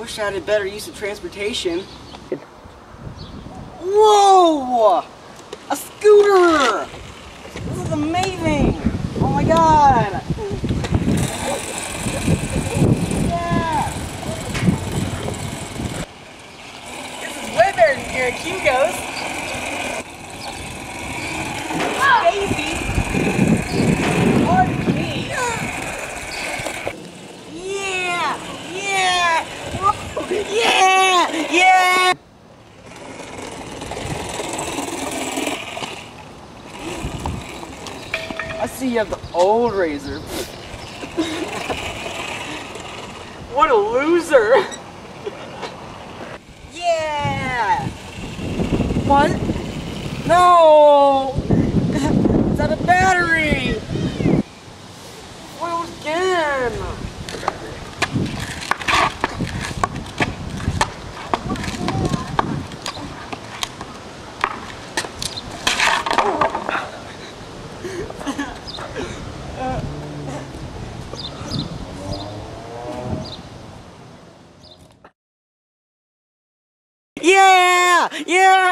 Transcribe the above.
wish I had a better use of transportation. Whoa! A scooter! This is amazing! Oh my god! Yeah! This is way better than Gary Q goes. Daisy! Pardon me! Yeah! Yeah! Whoa. Yeah! Yeah! I see you have the old razor. What a loser! Yeah! What? No! It's out of battery! Well, again! Yeah! Yeah!